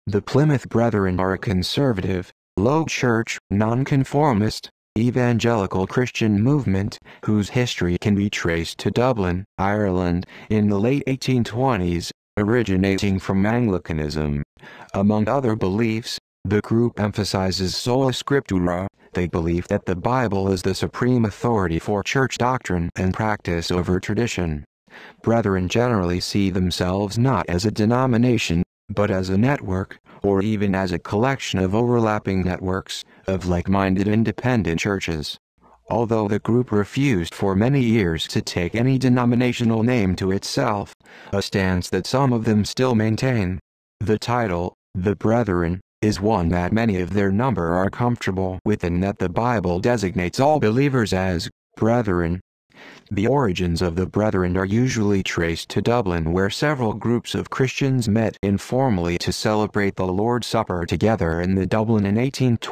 The Plymouth Brethren are a conservative, low-church, nonconformist, evangelical Christian movement whose history can be traced to Dublin, Ireland, in the late 1820s, originating from Anglicanism. Among other beliefs, the group emphasizes sola scriptura. They believe that the Bible is the supreme authority for church doctrine and practice over tradition. Brethren generally see themselves not as a denomination, but as a network, or even as a collection of overlapping networks, of like-minded independent churches. Although the group refused for many years to take any denominational name to itself, a stance that some of them still maintain. The title, the Brethren, is one that many of their number are comfortable with, and that the Bible designates all believers as brethren. The origins of the Brethren are usually traced to Dublin, where several groups of Christians met informally to celebrate the Lord's Supper together in the Dublin in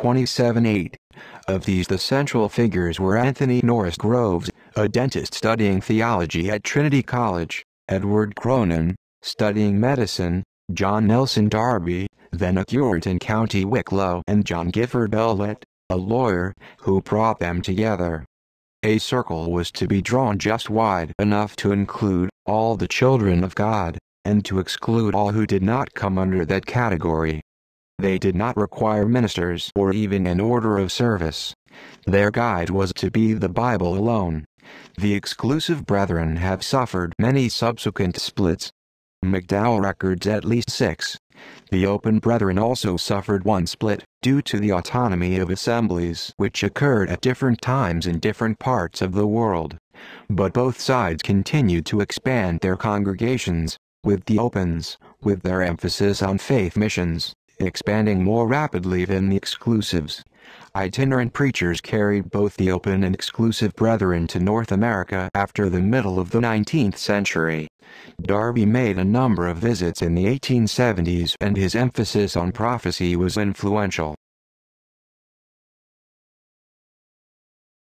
1827-8. Of these, the central figures were Anthony Norris Groves, a dentist studying theology at Trinity College, Edward Cronin, studying medicine, John Nelson Darby, then a curate in County Wicklow, and John Gifford Ellett, a lawyer, who brought them together. A circle was to be drawn just wide enough to include all the children of God, and to exclude all who did not come under that category. They did not require ministers or even an order of service. Their guide was to be the Bible alone. The exclusive Brethren have suffered many subsequent splits. McDowell records at least 6. The Open Brethren also suffered one split, due to the autonomy of assemblies which occurred at different times in different parts of the world. But both sides continued to expand their congregations, with the Opens, with their emphasis on faith missions, expanding more rapidly than the exclusives. Itinerant preachers carried both the Open and exclusive Brethren to North America after the middle of the 19th century. Darby made a number of visits in the 1870s, and his emphasis on prophecy was influential.